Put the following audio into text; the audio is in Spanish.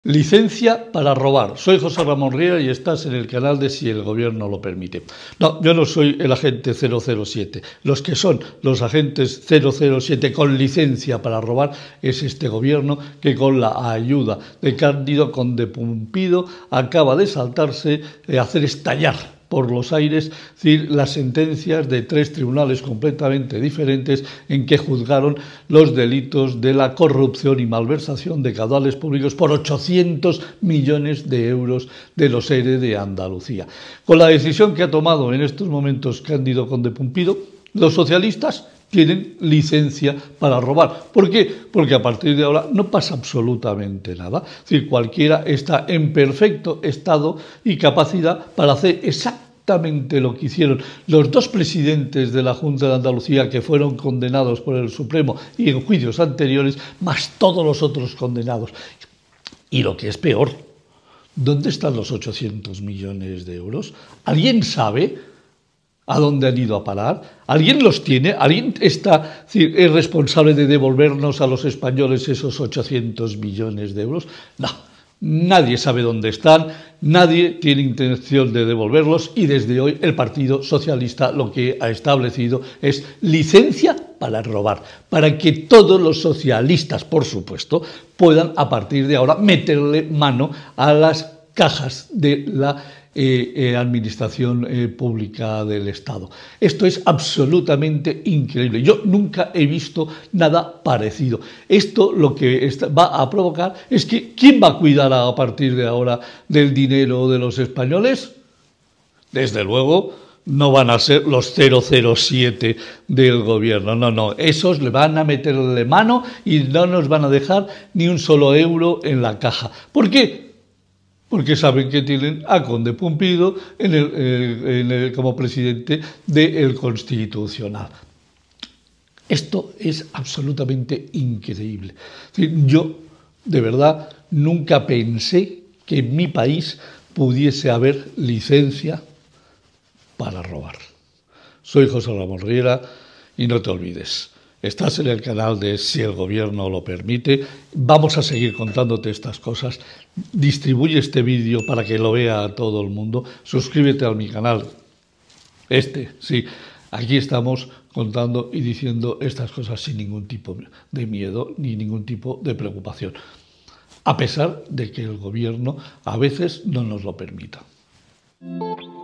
Licencia para robar. Soy José Ramón Riera y estás en el canal de Si el Gobierno lo permite. No, yo no soy el agente 007. Los que son los agentes 007 con licencia para robar es este gobierno que con la ayuda de Cándido Conde Pumpido acaba de saltarse, hacer estallar por los aires las sentencias de 3 tribunales completamente diferentes en que juzgaron los delitos de la corrupción y malversación de caudales públicos por 800 millones de euros de los ERE de Andalucía. Con la decisión que ha tomado en estos momentos Cándido Conde Pumpido, los socialistas tienen licencia para robar. ¿Por qué? Porque a partir de ahora no pasa absolutamente nada. Es decir, cualquiera está en perfecto estado y capacidad para hacer exactamente lo que hicieron los 2 presidentes de la Junta de Andalucía que fueron condenados por el Supremo y en juicios anteriores, más todos los otros condenados. Y lo que es peor, ¿dónde están los 800 millones de euros? ¿Alguien sabe a dónde han ido a parar? ¿Alguien los tiene? ¿Alguien es responsable de devolvernos a los españoles esos 800 millones de euros? No, nadie sabe dónde están, nadie tiene intención de devolverlos y desde hoy el Partido Socialista lo que ha establecido es licencia para robar, para que todos los socialistas, por supuesto, puedan a partir de ahora meterle mano a las cajas de la administración pública del Estado. Esto es absolutamente increíble. Yo nunca he visto nada parecido. Esto lo que va a provocar es que ¿quién va a cuidar a partir de ahora del dinero de los españoles? Desde luego no van a ser los 007 del gobierno, no, esos le van a meterle mano y no nos van a dejar ni un solo euro en la caja. ¿Por qué? Porque saben que tienen a Conde Pumpido como presidente del Constitucional. Esto es absolutamente increíble. Yo, de verdad, nunca pensé que en mi país pudiese haber licencia para robar. Soy José Ramón Riera y no te olvides. Estás en el canal de Si el Gobierno lo permite. Vamos a seguir contándote estas cosas. Distribuye este vídeo para que lo vea a todo el mundo. Suscríbete a mi canal. Sí. Aquí estamos contando y diciendo estas cosas sin ningún tipo de miedo ni ningún tipo de preocupación. A pesar de que el Gobierno a veces no nos lo permita.